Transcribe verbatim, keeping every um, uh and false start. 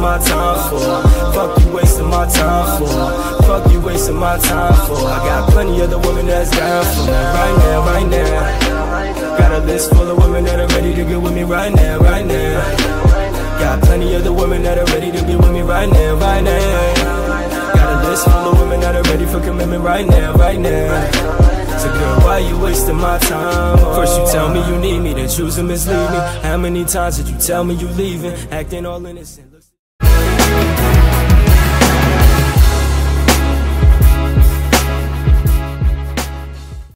my time for? Fuck you wasting my time for? Fuck you wasting my time for? I got plenty of the women that's down for me right now, right now. Got a list full of women that are ready to get with me right now, right now. Got plenty of the women that are ready to be with me right now, right now. Got a list full of women that are ready for commitment right now, right now. So girl, why you wasting my time? First you tell me you need me, then choose to mislead me. How many times did you tell me you leaving? Acting all innocent.